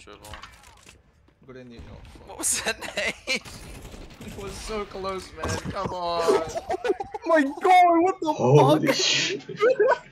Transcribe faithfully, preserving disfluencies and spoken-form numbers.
dribble. Good in you. What was that name? It was so close, man. Come on. Oh my god, what the Holy fuck? shit.